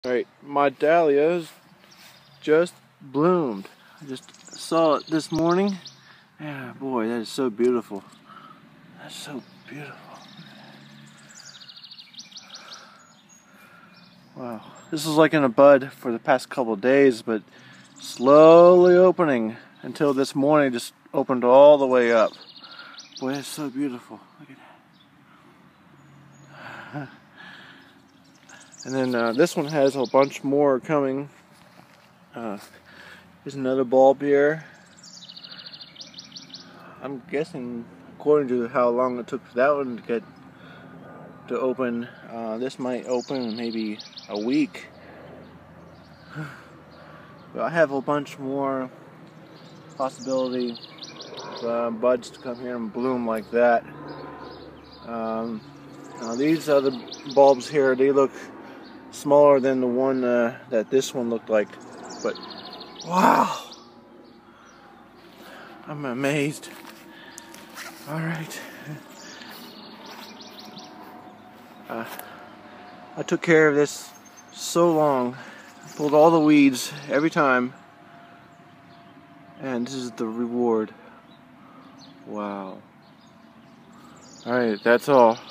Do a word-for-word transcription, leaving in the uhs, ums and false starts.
Alright, my dahlias just bloomed. I just saw it this morning. Yeah, boy, that is so beautiful. That's so beautiful. Wow. This is like in a bud for the past couple of days, but slowly opening until this morning it just opened all the way up. Boy, it's so beautiful. Look at that. And then uh, this one has a bunch more coming. Uh, there's another bulb here. I'm guessing, according to how long it took for that one to get to open, uh, this might open in maybe a week. But I have a bunch more possibility of uh, buds to come here and bloom like that. Um, now these other bulbs here, they look smaller than the one uh, that this one looked like, but wow, I'm amazed. All right, uh, I took care of this so long, pulled all the weeds every time, and this is the reward. Wow. All right, that's all.